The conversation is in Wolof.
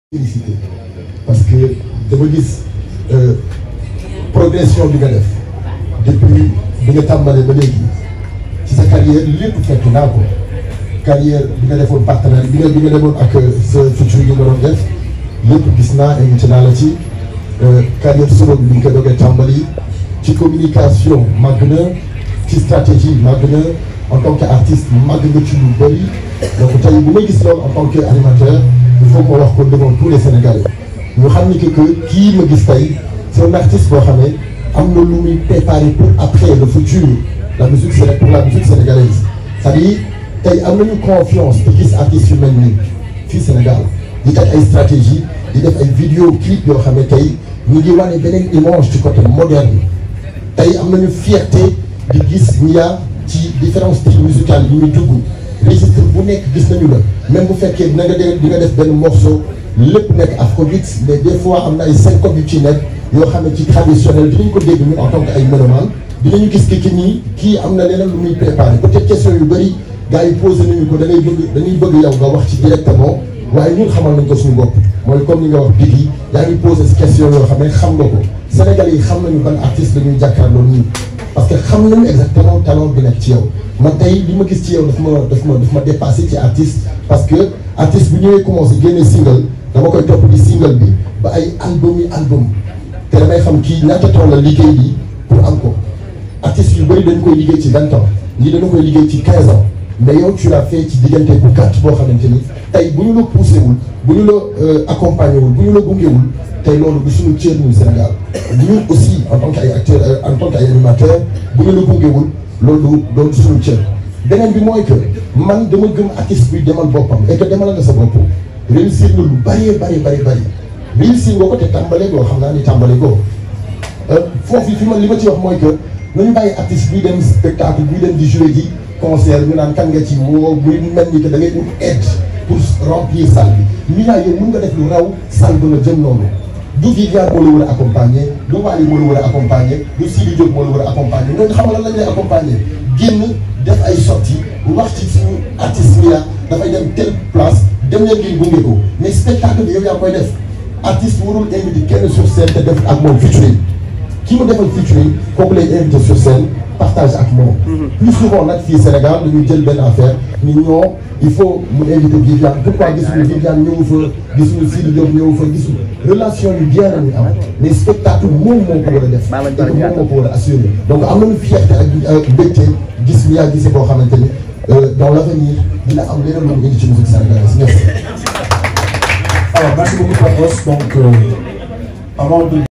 félicité parce que dama gis progression bi nga def depuis bi nga tàmbalee ba léegi ci sa carrière lépp fekk naa ko carrière bi nga defoon partenaire bi nga demoon ak sa futur yi nga doon def lépp gis naa invité naa la ci carrière solo bi nga ko doogee tàmbali ci communication màgg na ci stratégie màgg na en tant qu'artiste màgg nga ci lu bëri donc tey bu may gis loolu en tant qu'animateur il faut qu'on wax ko devant tous les Sénégalais ñu xam ni que kii ma gis tey c'est un artiste boo xam ne am na lu muy préparé pour après le futur la musique c'est pour la musique sénégalaise c'est-à-dire tey am nañu confiance di gis artistes yu mel nii fii Sénégal di teg ay stratégie di def ay vidéo clip yoo xam ne tey ñu ngi wane beneen image ci côté moderne tey am nañu fierté di gis Mia ci différents styles musicaux yi ñuy dugg registre bu nekk gis nañu la même bu fekkee di nga def benn morceau lépp nekk afrobeat mais des fois am na ay syncope yu ci nekk yoo xam ne ci traditionnel dinañ ko dégg ñun en tant que ay mélomane dinañu gis ki nii kii am na leneen lu muy préparé peut-être question yu bëri gars yi posé nañu ko dañuy bëgg yow nga wax ci directement waaye ñun xamal nañ ko suñu bopp mooy comme ni nga wax Biggi yaa ngi posé question yoo xam ne xam nga ko Sénégalais yi xam nañu ban artiste la ñuy jàkkaarloo nii parce que xam nañu exactement talent bi nekk ci yow man tey li ma gis ci yow daf ma dépassé ci artiste parce que artiste bu ñëwee commencé génne single dama koy topp di single bi ba ay album te damay xam kii ñaata temps la liggéey bi pour am ko artistes yu bëri dañu koy liggéey ci 20 ans ñii dañu koy liggéey ci 15 ans mais yow tu l'as fait ci diggante bu gàtt boo xamante ni tey bu ñu la poussé wul bu ñu la accompagné wul bu ñu la gungewul tey loolu du suñu cër ñun Sénégal ñun aussi en tant que ay acteurs en tant que ay animateurs bu ñu la gungewul loolu du suñu cër beneen bi mooy que man dama gëm artiste bi demal boppam et que demal nga sa bopp réussir nga lu bari réussir nga ko te tàmbale goo xam naa ni tàmbale goo foofu fi man li ma ci wax mooy que nañu bàyyi artiste buy dem spectacle buy dem di jouer ji concert ñu naan kan nga ci woo muy mel ni que da ngay ut aide pour remplir salle bi Mia yow mën nga def lu raw salle ba nga jëm noonu du Viviane moo la war a accompagner du Wally moo la war a accompagner du Sidi Diop moo la war a accompagner ñooñu xam nga lan lañ lay accompagner génn def ay sorties wax ci suñu artiste Mia dafay dem telle place dem leen ngeen gunge ko mais spectacle bi yow yaa koy def artiste warul invité kenn sur scène te def ak moom featuring ki mu defal featuring kooku lay invité sur scène partage ak moom. plus souvent nag fii Sénégal dañuy jël benn affaire ni ñoo il faut mu invité Viviane pourquoi gisuñu Viviane ñëwu fa gisuñu Sidi Diop ñëwu fa gisuñu relation yu bien la ñu am mais spectacle moom moo ko war a def. et que moom moo ko war a assurer donc am nañu fierté ak mbégte gis Mia gisee boo xamante ni dans l'avenir dina am leneen lu mu indi ci musique sénégalaise merci. Alors merci beaucoup Pape Ross donc avant de